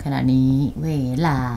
ขณะนี้เวลา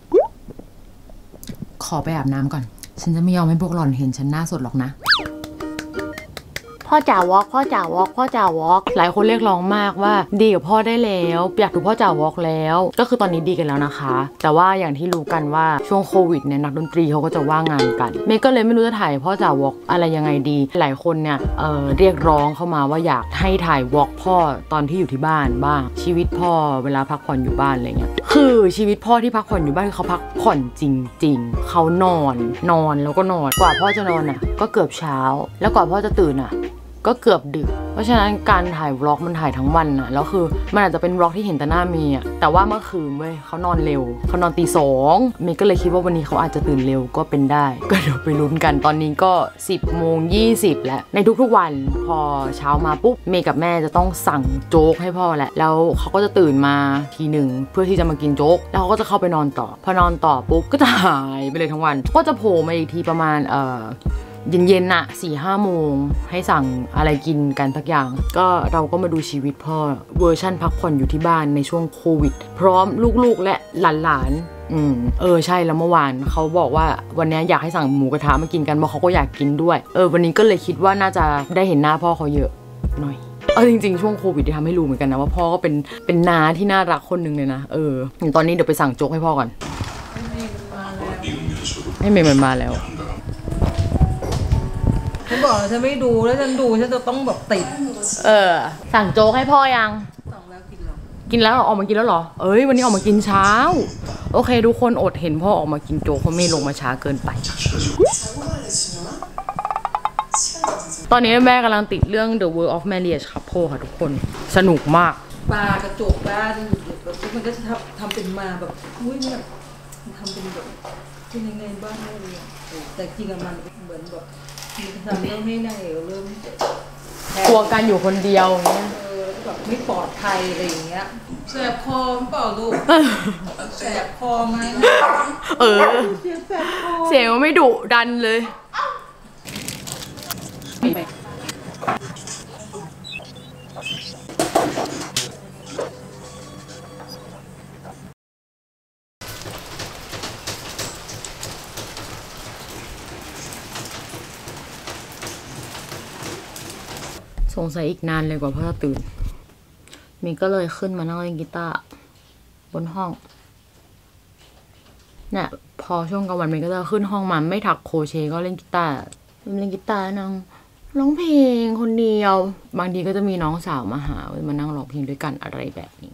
ขอไปอาบน้ำก่อนฉันจะไม่ยอมให้พวกหล่อนเห็นฉันหน้าสดหรอกนะพ่อจ๋าวอล์กพ่อจ๋าวอล์กพ่อจ๋าวอล์กหลายคนเรียกร้องมากว่าดีกับพ่อได้แล้วอยากดูพ่อจ๋าวอล์กแล้วก็คือตอนนี้ดีกันแล้วนะคะแต่ว่าอย่างที่รู้กันว่าช่วงโควิดเนี่ยนักดนตรีเขาก็จะว่างงานกันเมย์ก็เลยไม่รู้จะถ่ายพ่อจ๋าวอล์กอะไรยังไงดีหลายคนเนี่ยเรียกร้องเข้ามาว่าอยากให้ถ่ายวอล์กพ่อตอนที่อยู่ที่บ้านบ้างชีวิตพ่อเวลาพักผ่อนอยู่บ้านอะไรเงี้ยคือชีวิตพ่อที่พักผ่อนอยู่บ้านคือเขาพักผ่อนจริงๆเขานอนแล้วก็นอนกว่าพ่อจะนอนอ่ะก็เกือบเช้าแล้วกว่าพ่อจะตื่นอ่ะก็เกือบดึกเพราะฉะนั้นการถ่ายวล็อกมันถ่ายทั้งวันนะแล้วคือมันอาจจะเป็นวล็อกที่เห็นแต่หน้าเมย์แต่ว่าเมื่อคืนเว้ยเขานอนเร็วเขานอนตี 2เมย์ก็เลยคิดว่าวันนี้เขาอาจจะตื่นเร็วก็เป็นได้ก็เดี๋ยวไปลุ้นกันตอนนี้ก็ 10:20 แล้วในทุกๆวันพอเช้ามาปุ๊บเมย์กับแม่จะต้องสั่งโจ๊กให้พ่อแหละแล้วเขาก็จะตื่นมาทีหนึ่งเพื่อที่จะมากินโจ๊กแล้วเขาก็จะเข้าไปนอนต่อพอนอนต่อปุ๊บก็จะหายไปเลยทั้งวันก็จะโผล่มาอีกทีประมาณเย็นๆน่ะ 4-5 โมงให้สั่งอะไรกินกันสักอย่างก็เราก็มาดูชีวิตพ่อเวอร์ชั่นพักผ่อนอยู่ที่บ้านในช่วงโควิดพร้อมลูกๆและหลานๆใช่แล้วเมื่อวานเขาบอกว่าวันนี้อยากให้สั่งหมูกระทะมากินกันเพราะเขาก็อยากกินด้วยวันนี้ก็เลยคิดว่าน่าจะได้เห็นหน้าพ่อเขาเยอะหน่อยจริงๆช่วงโควิดที่ทำให้รู้เหมือนกันนะว่าพ่อก็เป็นน้าที่น่ารักคนหนึ่งเลยนะตอนนี้เดี๋ยวไปสั่งโจ๊กให้พ่อก่อนให้เมย์มันมาแล้วฉันบอกฉันไม่ดูแล้วฉันดูฉันจะต้องแบบติดสั่งโจ๊กให้พ่อยังสั่งแล้วกินแล้วออกมากินแล้วเหรอวันนี้ออกมากินเช้าโอเคทุกคนอดเห็นพ่อออกมากินโจ๊กเพราะไม่ลงมาช้าเกินไปตอนนี้แม่กำลังติดเรื่อง The World of Marriage Couple ค่ะทุกคนสนุกมากปลากระจกบ้านแบบมันก็จะทำเป็นมาแบบอุ้ยเนี่ยทำเป็นแบบเป็นยังไงบ้างเลยแต่จริงๆมันเหมือนแบบทำเรื่องให้นายเริ่มกลัวการอยู่คนเดียวเนี่ยแบบไม่ปลอดภัยอะไรอย่างเงี้ยแสบคอเปล่าลูกแสบคอไหมเสียงไม่ดุดันเลยสงสัยอีกนานเลยกว่าพ่อจะตื่นมีก็เลยขึ้นมานั่งเล่นกีตาร์บนห้องเนี่ยพอช่วงกลางวันมันก็จะขึ้นห้องมาไม่ถักโครเชต์ก็เล่นกีตาร์นั่งร้องเพลงคนเดียวบางทีก็จะมีน้องสาวมาหามานั่งร้องเพลงด้วยกันอะไรแบบนี้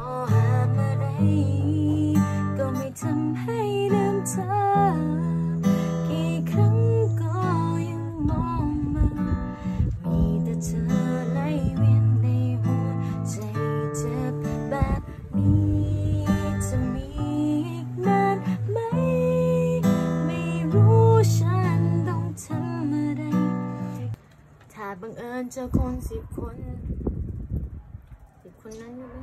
ก็ไม่ทำให้ลืมเธอกี่ครั้งก็ยังมองมามีแต่เธอไหลเวียนในหัวใจเจ็บแบบนี้จะมีอีกนานไหมไม่รู้ฉันต้องทำอะไรถ้าบังเอิญเจอคน10 คนนั้นอยู่ไหม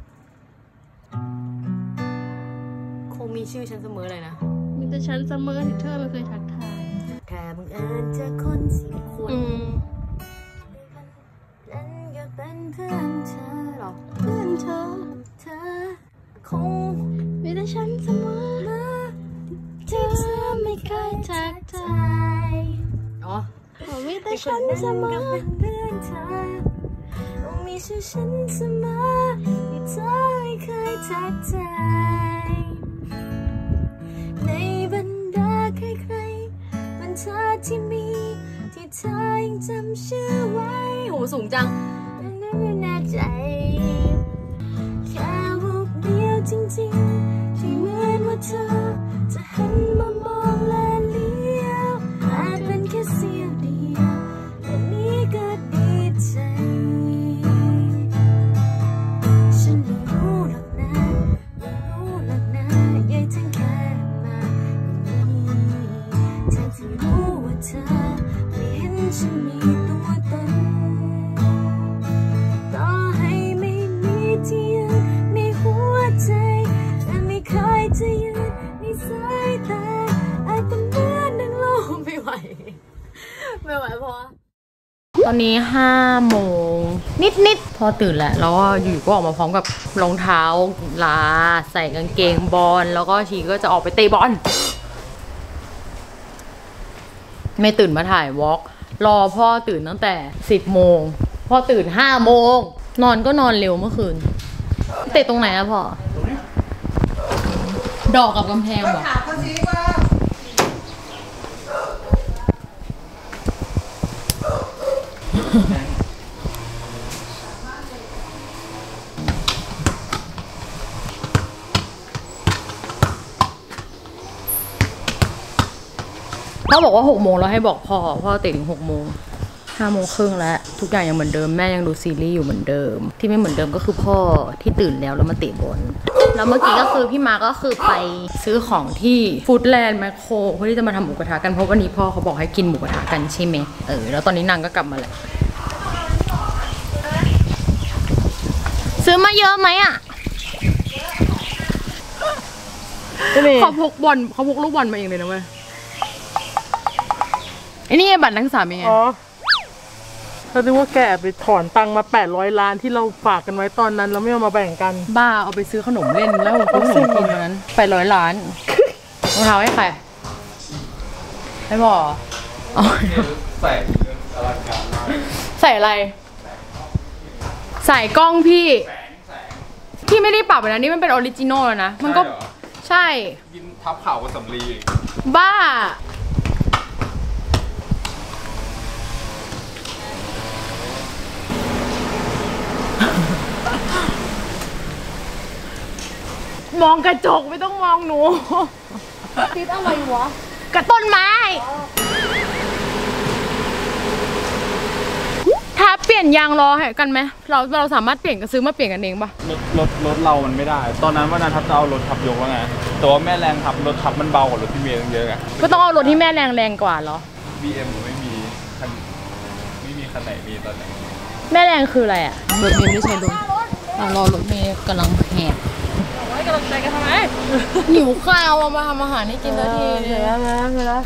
คงมีชื่อฉันเสมอเลยนะมีแต่ฉันเสมอที่เธอไม่เคยทักทายถ้าบังเอิญเจอคน10 คนนั้นก็เป็นเพื่อนเธอหรอเพื่อนเธอคงมีแต่ฉันเสมอที่เธอไม่เคยทักทายมีแต่ฉันเสมอเป็นเพื่อนเธอมีชื่อฉันเสมอที่เธอไม่เคยทักทายในบรรดาใครๆมันเธอที่มีที่เธอยังจำชื่อไว้โหสูงจังนั้นไม่แน่ใจแค่รูปเดียวจริงๆที่เหมือนว่าเธอจะหันมามองและเลี้ยวอาจเป็นแค่เสี้ยวเดียวแต่นี้ก็ดีใจฉันไม่รู้หรอกนะยายถึงแค่มาอย่างนี้ทั้งที่รู้ว่าเธอไม่เห็นฉันมีตัวตนต่อให้ไม่มีที่ยืนในหัวใจแต่ไม่เคยจะยืนอนนี้5 โมงนิดพอตื่นแล้วแล้วก็อยู่ก็ออกมาพร้อมกับรองเท้าลาใส่กางเกงบอลแล้วก็ชีก็จะออกไปเตะบอลไม่ตื่นมาถ่ายวอล์กรอพ่อตื่นตั้งแต่10 โมงพ่อตื่น5 โมงนอนก็นอนเร็วเมื่อคืนเตะตรงไหนอะพ่อดอกกับกำแพงเหรอพ่อบอกว่า6 โมงแล้วให้บอกพ่อเตะถึง6 โมง5 โมงครึ่งแล้วทุกอย่างยังเหมือนเดิมแม่ยังดูซีรีส์อยู่เหมือนเดิมที่ไม่เหมือนเดิมก็คือพ่อที่ตื่นแล้วมาเตะบอลแล้วเมื่อกี้ก็คือพี่มาก็คือไปซื้อของที่ฟู้ดแลนด์แมคโครเพื่อที่จะมาทำหมูกระทะกันเพราะวันนี้พ่อเขาบอกให้กินหมูกระทะกันใช่ไหมแล้วตอนนี้นางก็กลับมาแล้วซื้อมาเยอะไหมอ่ะเขาพกลูกบอลมาเองเลยนะเว้ยไอ้นี่บัตรนักศึกษาเป็นไงเราคิดว่าแกไปถอนตังค์มา800 ล้านที่เราฝากกันไว้ตอนนั้นเราไม่เอามาแบ่งกันบ้าเอาไปซื้อขนมเล่นแล้วซื้อขนมกินวันนั้น800 ล้านรองเท้าให้ใครให้พ่อใส่อลังการมากใส่อะไรใส่กล้องพี่ไม่ได้ปรับนะนี่มันเป็นออริจินอลนะมันก็ใช่ยินทับข่าวกับสำลีบ้ามองกระจกไม่ต้องมองหนูติดอะไรวะกระต้นไม้ถ้าเปลี่ยนยางล้อให้กันไหมเราสามารถเปลี่ยนซื้อมาเปลี่ยนกันเองปะรถเรามันไม่ได้ตอนนั้นว่านาทับจะเอารถทับยกแล้วไงแต่ว่าแม่แรงทับรถทับมันเบากว่ารถที่เมย์เยอะไงก็ต้องเอารถที่แม่แรงกว่าเหรอ BM ไม่มีคันไหนมีตอนนี้แม่แรงคืออะไรอ่ะรถเมย์ไม่ใช่รถรอรถเมย์กำลังแหกกำลังใจกันทำไมหิวข้าวมาทำอาหารให้กินแล้วทีเลยแล้ว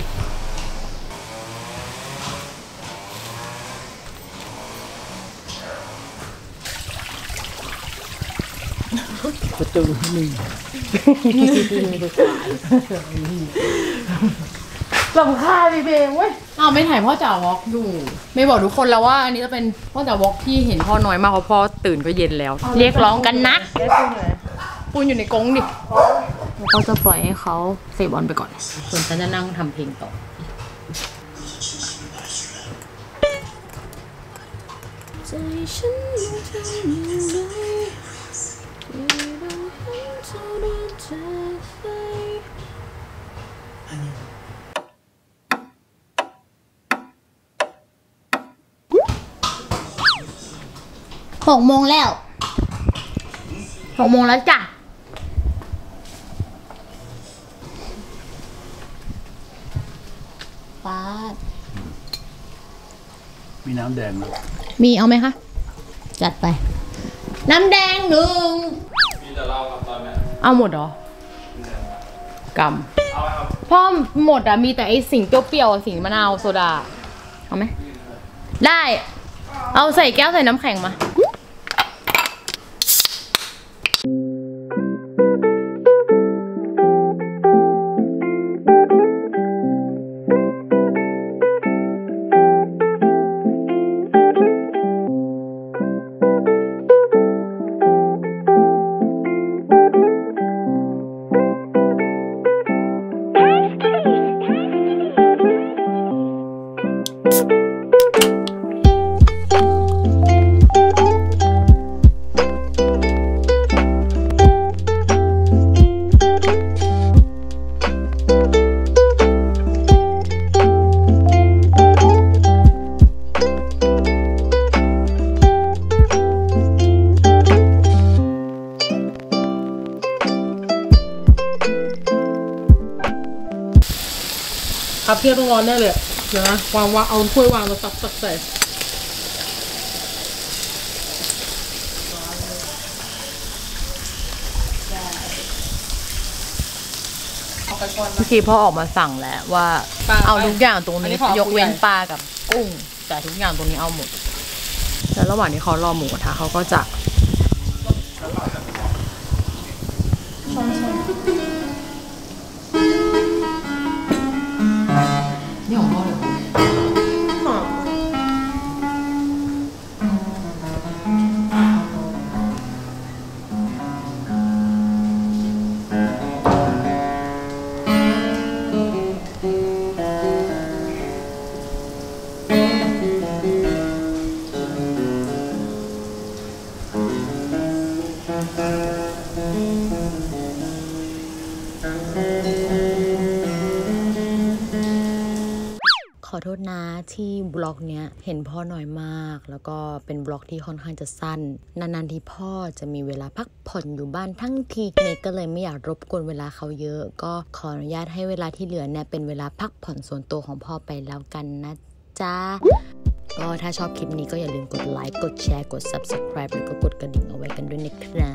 ประตูหนึ่งสำคัญพี่เบงเว้ยไม่ถ่ายพ่อจ๋าวอล์กดูไม่บอกทุกคนแล้วว่าอันนี้จะเป็นพ่อจ๋าวอล์กที่เห็นพ่อน้อยมากเพราะพ่อตื่นก็เย็นแล้วเรียกร้องกันนะปูนอยู่ในกรงดิแล้วก็จะปล่อยให้เขาเซฟบอลไปก่อนส่วนฉันจะนั่งทำเพลงต่อใจฉันทำอย่างไรที่เราเห็นเธอเดินจากไป6 โมงแล้ว6 โมงแล้วจ้ะป้ามีน้ำแดงไหมมีเอาไหมคะจัดไปน้ำแดง1 มีแต่เราครับตอนนี้เอาหมดเหรอกำพ่อหมดมีแต่ไอสิ่งเปรี้ยวๆสิ่งมะนาวโซดาเอาไหมได้เอาใส่แก้วใส่น้ำแข็งมาครับเที่ยวต้องร้อนแน่เลยเดี๋ยวนะวางเอาถ้วยวางแล้วตักใส่เมื่อกี้พ่อออกมาสั่งแล้วว่าเอาทุกอย่างตรงนี้ยกเว้นปลากับกุ้งจจ่ายทุกอย่างตรงนี้เอาหมดแล้วระหว่างที่เขารอหมูกระทะเขาก็จะนี่ของพ่อเลยขอโทษนะที่บล็อกเนี้ยเห็นพ่อน้อยมากแล้วก็เป็นบล็อกที่ค่อนข้างจะสั้นนานๆที่พ่อจะมีเวลาพักผ่อนอยู่บ้านทั้งทีเมย์ก็เลยไม่อยากรบกวนเวลาเขาเยอะก็ขออนุญาตให้เวลาที่เหลือเนี่ยเป็นเวลาพักผ่อนส่วนตัวของพ่อไปแล้วกันนะจ๊ะก็ถ้าชอบคลิปนี้ก็อย่าลืมกดไลค์กดแชร์กด Subscribe แล้วก็กดกระดิ่งเอาไว้กันด้วย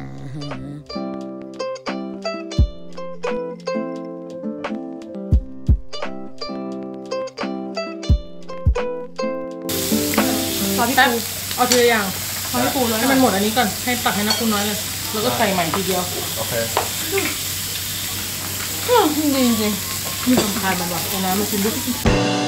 นะครับแป๊บเอาทีละอย่างทำให้ปูเลยให้มันหมดอันนี้ก่อนให้ตักให้นักปูน้อยเลยแล้วก็ใส่ใหม่ทีเดียวโอเคดีจริงๆมีสำคัญมันแบบเอาน้ำมาชิมด้วย